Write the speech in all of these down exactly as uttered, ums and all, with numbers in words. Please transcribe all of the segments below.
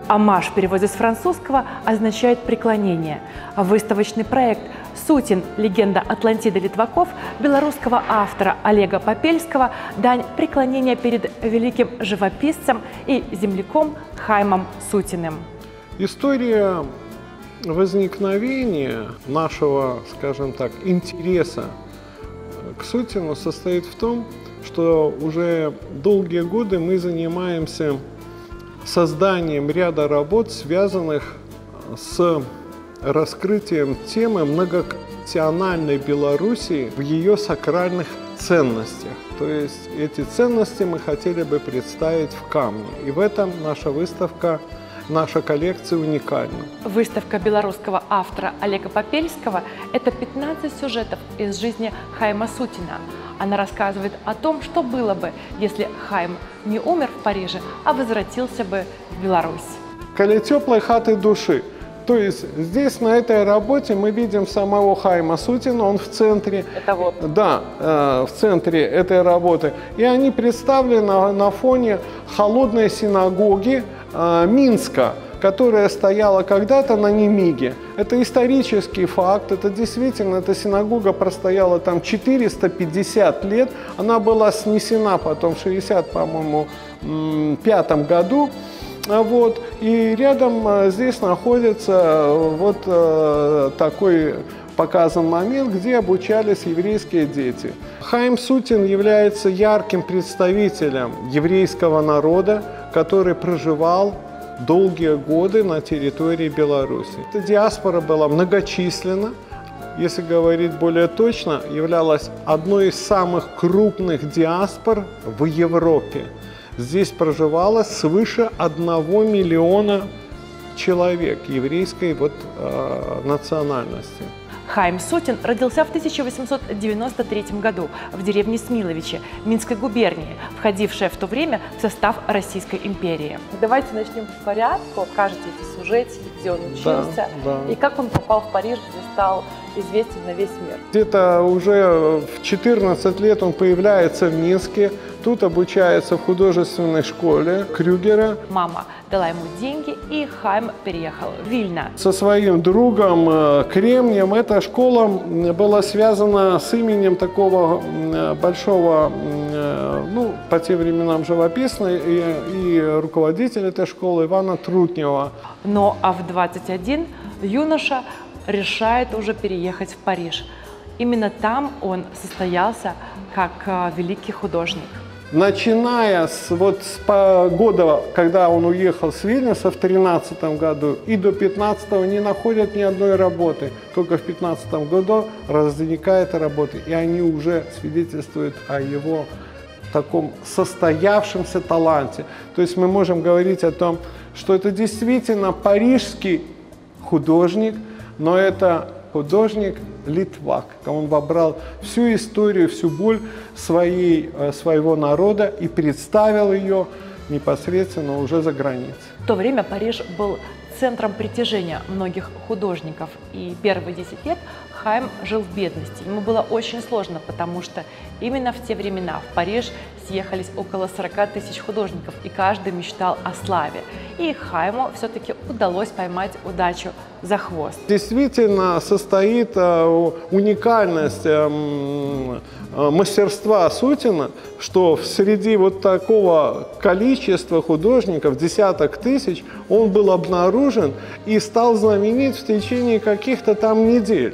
«Омаж» в переводе с французского означает «преклонение». Выставочный проект «Сутин. Легенда Атлантиды Литваков» белорусского автора Олега Попельского – дань преклонения перед великим живописцем и земляком Хаймом Сутиным. История возникновения нашего, скажем так, интереса к Сутину состоит в том, что уже долгие годы мы занимаемся созданием ряда работ, связанных с раскрытием темы многоконфессиональной Белоруссии в ее сакральных ценностях. То есть эти ценности мы хотели бы представить в камне. И в этом наша выставка, наша коллекция уникальна. Выставка белорусского автора Олега Попельского – это пятнадцать сюжетов из жизни Хайма Сутина. Она рассказывает о том, что было бы, если Хайм не умер в Париже, а возвратился бы в Беларусь. «Коли теплой хаты души». То есть здесь, на этой работе, мы видим самого Хайма Сутина, он в центре. Это вот. Да, э, в центре этой работы. И они представлены на, на фоне холодной синагоги э, Минска, которая стояла когда-то на Немиге. Это исторический факт, это действительно, эта синагога простояла там четыреста пятьдесят лет. Она была снесена потом в шестьдесят, по-моему, пятом году. Вот. И рядом здесь находится вот э, такой показан момент, где обучались еврейские дети. Хайм Сутин является ярким представителем еврейского народа, который проживал долгие годы на территории Беларуси. Эта диаспора была многочисленна, если говорить более точно, являлась одной из самых крупных диаспор в Европе. Здесь проживало свыше одного миллиона человек еврейской вот, э, национальности. Хайм Сутин родился в тысяча восемьсот девяносто третьем году в деревне Смиловичи Минской губернии, входившей в то время в состав Российской империи. Давайте начнем по порядку. Покажите эти сюжетики, где он учился, да, да. и как он попал в Париж, где стал известен на весь мир. Где-то уже в четырнадцать лет он появляется в Минске, тут обучается в художественной школе Крюгера. Мама дала ему деньги, и Хайм переехал в Вильно. Со своим другом Кремнием эта школа была связана с именем такого большого, ну, по тем временам живописной, и, и руководителя этой школы Ивана Трутнева. Но а в двадцать один юноша решает уже переехать в Париж. Именно там он состоялся как великий художник. Начиная с, вот, с года, когда он уехал с Вильнюса в тринадцатом году, и до пятнадцатого не находят ни одной работы. Только в пятнадцатом году возникает работа, и они уже свидетельствуют о его таком состоявшемся таланте. То есть мы можем говорить о том, что это действительно парижский художник, но это художник-литвак. Он вобрал всю историю, всю боль своей, своего народа и представил ее непосредственно уже за границей. В то время Париж был центром притяжения многих художников, и первые десять лет Хайм жил в бедности. Ему было очень сложно, потому что именно в те времена в Париж съехались около сорока тысяч художников, и каждый мечтал о славе. И Хайму все-таки удалось поймать удачу за хвост. Действительно состоит уникальность мастерства Сутина, что среди вот такого количества художников, десяток тысяч, он был обнаружен и стал знаменит в течение каких-то там недель,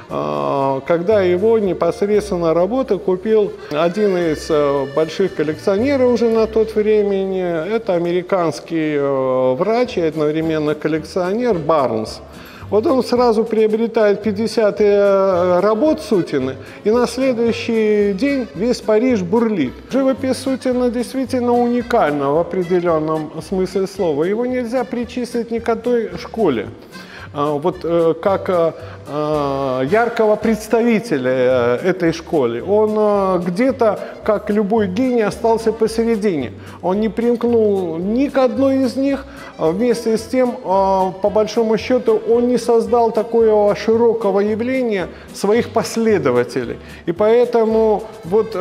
когда его непосредственно работу купил один из больших коллекционеров уже на тот времени. Это американский врач и одновременно коллекционер Барнс. Вот он сразу приобретает пятьдесят работ Сутина, и на следующий день весь Париж бурлит. Живопись Сутина действительно уникальна в определенном смысле слова. Его нельзя причислить ни к одной школе. Вот как яркого представителя этой школы. Он где-то, как любой гений, остался посередине. Он не примкнул ни к одной из них, вместе с тем, по большому счету, он не создал такого широкого явления своих последователей. И поэтому, вот,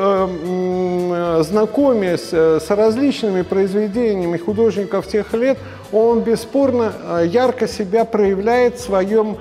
знакомясь с различными произведениями художников тех лет, он бесспорно ярко себя проявляет в своем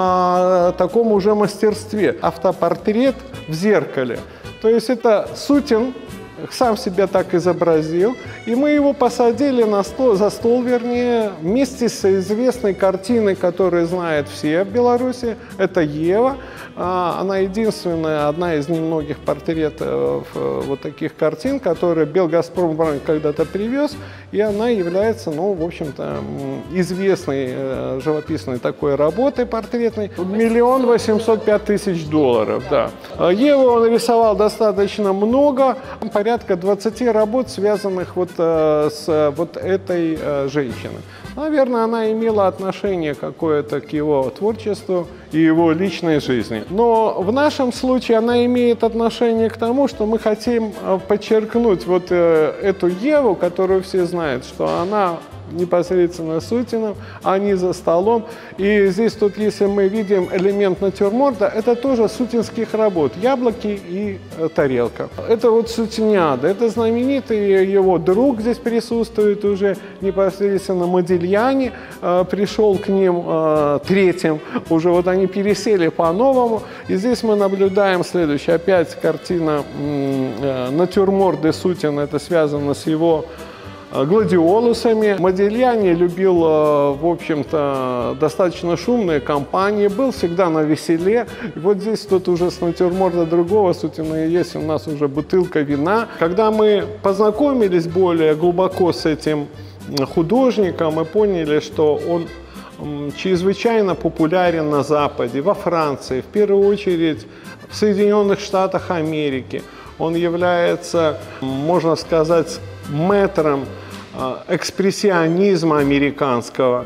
а, таком уже мастерстве. Автопортрет в зеркале. То есть это Сутин сам себя так изобразил, и мы его посадили на стол, за стол, вернее, вместе с известной картиной, которую знают все в Беларуси, это Ева. Она единственная, одна из немногих портретов вот таких картин, которые Белгазпромбанк когда-то привез, и она является, ну, в общем-то, известной живописной такой работой портретной. Миллион восемьсот пять тысяч долларов, да. Еву он рисовал достаточно много, порядка двадцати работ, связанных вот с вот этой женщиной. Наверное, она имела отношение какое-то к его творчеству и его личной жизни. Но в нашем случае она имеет отношение к тому, что мы хотим подчеркнуть вот эту Еву, которую все знают, что она непосредственно Сутиным, а не за столом. И здесь тут, если мы видим элемент натюрморта, это тоже сутинских работ. Яблоки и э, тарелка. Это вот Сутиниада. Это знаменитый его друг здесь присутствует уже непосредственно Модильяни. Э, пришел к ним э, третьим. Уже вот они пересели по-новому. И здесь мы наблюдаем следующее. Опять картина э, натюрморт де Сутин. Это связано с его гладиолусами. Модильяни любил, в общем-то, достаточно шумные компании, был всегда на веселе. И вот здесь тут уже с натюрморта другого Сутина и есть у нас уже бутылка вина. Когда мы познакомились более глубоко с этим художником, мы поняли, что он чрезвычайно популярен на Западе, во Франции, в первую очередь в Соединенных Штатах Америки. Он является, можно сказать, мэтром экспрессионизма американского.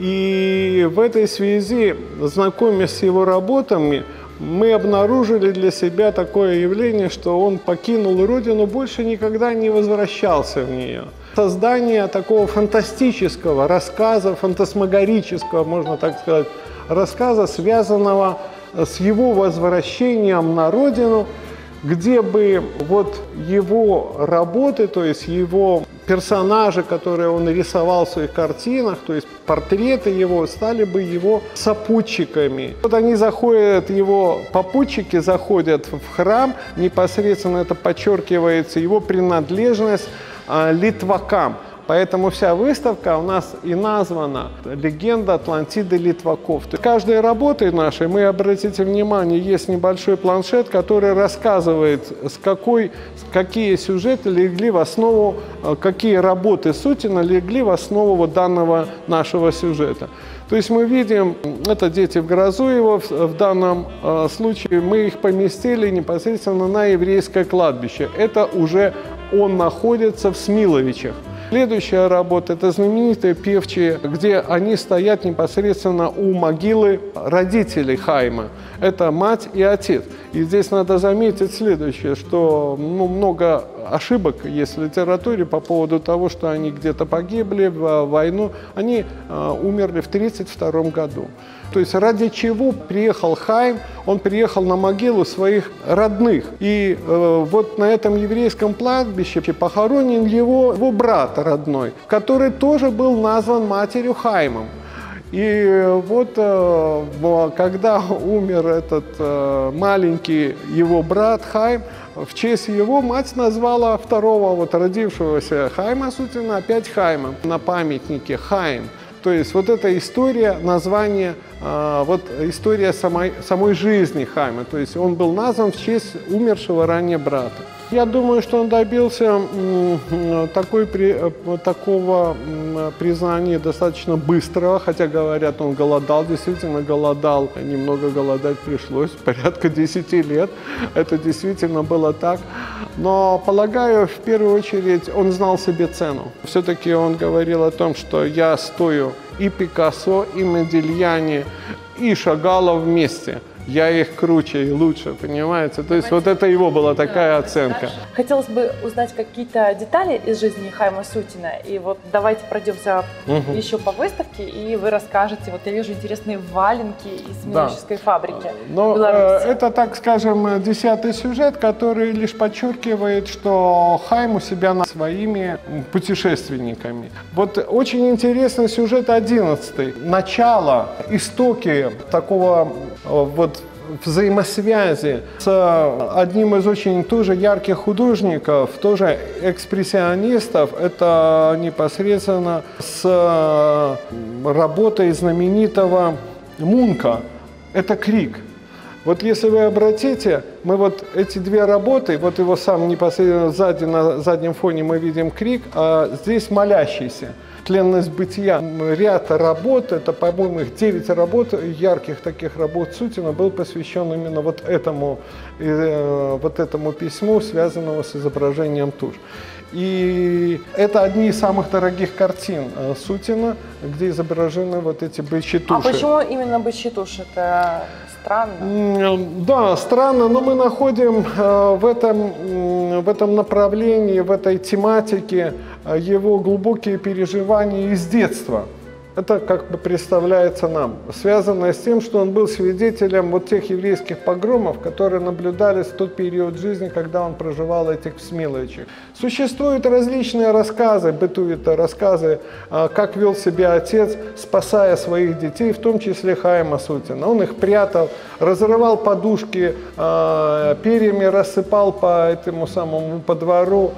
И в этой связи, знакомясь с его работами, мы обнаружили для себя такое явление, что он покинул родину, больше никогда не возвращался в нее. Создание такого фантастического рассказа, фантасмагорического, можно так сказать, рассказа, связанного с его возвращением на родину, где бы вот его работы, то есть его персонажи, которые он рисовал в своих картинах, то есть портреты его, стали бы его сопутчиками. Вот они заходят, его попутчики заходят в храм, непосредственно это подчеркивается его принадлежность а, литвакам. Поэтому вся выставка у нас и названа «Легенда Атлантиды Литваков». То есть каждой работой нашей, мы, обратите внимание, есть небольшой планшет, который рассказывает, с какой, какие сюжеты легли в основу, какие работы Сутина легли в основу вот данного нашего сюжета. То есть мы видим, это «Дети в грозу» его, в, в данном э, случае мы их поместили непосредственно на еврейское кладбище. Это уже он находится в Смиловичах. Следующая работа – это знаменитые певчие, где они стоят непосредственно у могилы родителей Хайма. Это мать и отец. И здесь надо заметить следующее, что ну, много ошибок есть в литературе по поводу того, что они где-то погибли в войну. Они э, умерли в тридцать втором году. То есть ради чего приехал Хайм? Он приехал на могилу своих родных. И э, вот на этом еврейском кладбище похоронен его, его брат родной, который тоже был назван матерью Хаймом. И вот э, когда умер этот э, маленький его брат Хайм, в честь его мать назвала второго вот родившегося Хайма Сутина опять Хаймом на памятнике Хайм. То есть вот эта история, название, э, вот история самой, самой жизни Хайма. То есть он был назван в честь умершего ранее брата. Я думаю, что он добился такой, такого признания достаточно быстрого, хотя, говорят, он голодал, действительно голодал, немного голодать пришлось, порядка десяти лет, это действительно было так. Но, полагаю, в первую очередь он знал себе цену. Все-таки он говорил о том, что я стою и Пикассо, и Модильяни, и Шагала вместе. я их круче и лучше, понимаете? То есть вот это его была такая оценка. Хотелось бы узнать какие-то детали из жизни Хайма Сутина. И вот давайте пройдемся угу. еще по выставке, и вы расскажете. Вот я вижу интересные валенки из мелодической да. фабрики. Но Беларуси. Это, так скажем, десятый сюжет, который лишь подчеркивает, что Хайм у себя на своими путешественниками. Вот очень интересный сюжет одиннадцатый. Начало, истоки такого вот взаимосвязи с одним из очень тоже ярких художников, тоже экспрессионистов, это непосредственно с работой знаменитого Мунка, это «Крик». Вот если вы обратите, мы вот эти две работы, вот его сам непосредственно сзади, на заднем фоне мы видим «Крик», а здесь «Молящийся». Тленность бытия. Ряд работ, это, по-моему, их девять работ, ярких таких работ Сутина, был посвящен именно вот этому, э, вот этому письму, связанному с изображением туш. И это одни из самых дорогих картин э, Сутина, где изображены вот эти бычьи туши. А почему именно бычьи туши? Это странно. Да, странно, но мы находим э, в, этом, э, в этом направлении, в этой тематике э, его глубокие переживания из детства. Это как бы представляется нам, связанное с тем, что он был свидетелем вот тех еврейских погромов, которые наблюдались в тот период жизни, когда он проживал этих в Смиловичах. Существуют различные рассказы, бытуют рассказы, как вел себя отец, спасая своих детей, в том числе Хайма Сутина. Он их прятал, разрывал подушки, перьями рассыпал по этому самому по двору,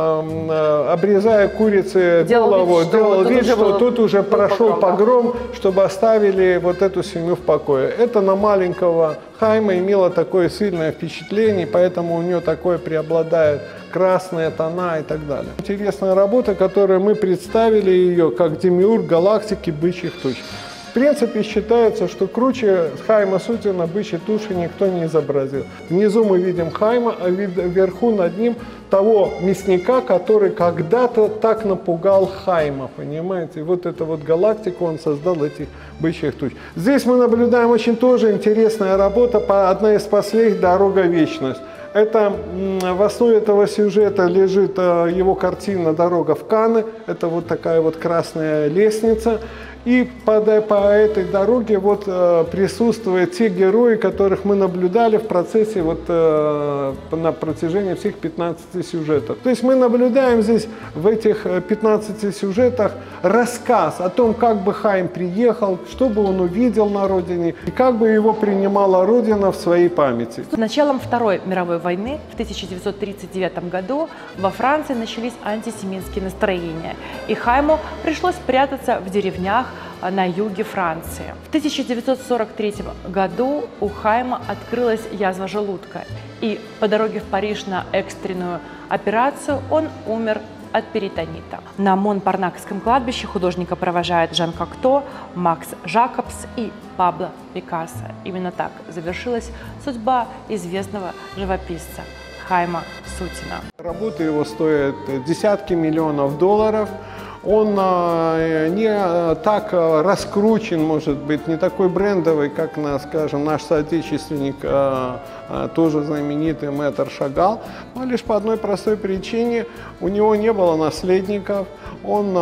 обрезая курице голову, делал вид, что тут уже прошел погром, чтобы оставили вот эту семью в покое. Это на маленького Хайма имело такое сильное впечатление, поэтому у нее такое преобладает красные тона и так далее. Интересная работа, которую мы представили ее как демиург галактики бычьих туч. В принципе, считается, что круче Хайма Сутина бычьи туши никто не изобразил. Внизу мы видим Хайма, а вверху над ним того мясника, который когда-то так напугал Хайма, понимаете? И вот эту вот галактику он создал, этих бычьих туч. Здесь мы наблюдаем очень тоже интересная работа, одна из последних «Дорога в вечность». Это, в основе этого сюжета лежит его картина «Дорога в Канны». Это вот такая вот красная лестница. И по, по этой дороге вот, э, присутствуют те герои, которых мы наблюдали в процессе вот, э, на протяжении всех пятнадцати сюжетов. То есть мы наблюдаем здесь в этих пятнадцати сюжетах рассказ о том, как бы Хайм приехал, что бы он увидел на родине и как бы его принимала Родина в своей памяти. С началом Второй мировой войны в тысяча девятьсот тридцать девятом году во Франции начались антисемитские настроения, и Хайму пришлось прятаться в деревнях на юге Франции. В тысяча девятьсот сорок третьем году у Хайма открылась язва желудка, и по дороге в Париж на экстренную операцию он умер от перитонита. На Монпарнакском кладбище художника провожают Жан Кокто, Макс Жакобс и Пабло Пикассо. Именно так завершилась судьба известного живописца Хайма Сутина. Работы его стоят десятки миллионов долларов. Он не так раскручен, может быть, не такой брендовый, как, скажем, наш соотечественник, тоже знаменитый мэтр Шагал, но лишь по одной простой причине: у него не было наследников, он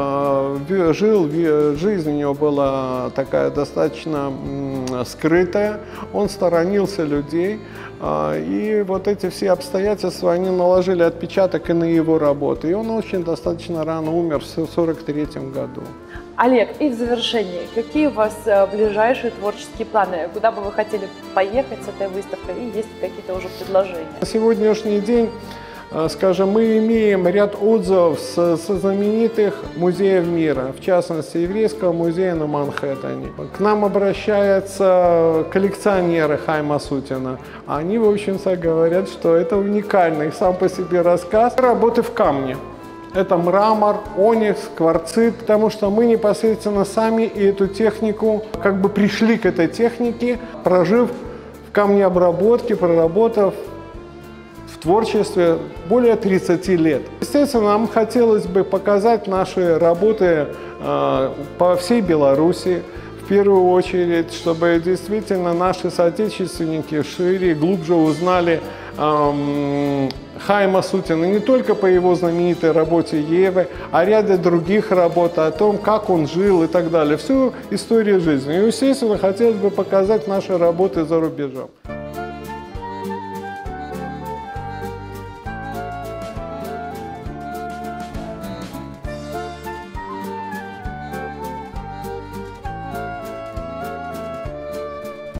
жил, жизнь у него была такая достаточно скрытая, он сторонился людей. И вот эти все обстоятельства, они наложили отпечаток и на его работу. И он очень достаточно рано умер в сорок третьем году. Олег, и в завершении, какие у вас ближайшие творческие планы? Куда бы вы хотели поехать с этой выставкой? И есть ли какие-то уже предложения? На сегодняшний день, скажем, мы имеем ряд отзывов со, со знаменитых музеев мира, в частности, Еврейского музея на Манхэттене. К нам обращаются коллекционеры Хайма Сутина. Они, в общем-то, говорят, что это уникальный сам по себе рассказ. Работы в камне. Это мрамор, оникс, кварцит, потому что мы непосредственно сами и эту технику, как бы пришли к этой технике, прожив в камнеобработке, проработав в творчестве более тридцати лет. Естественно, нам хотелось бы показать наши работы э, по всей Беларуси. В первую очередь, чтобы действительно наши соотечественники шире и глубже узнали эм, Хайма Сутина не только по его знаменитой работе Евы, а ряде других работ о том, как он жил и так далее. Всю историю жизни. И, естественно, хотелось бы показать наши работы за рубежом.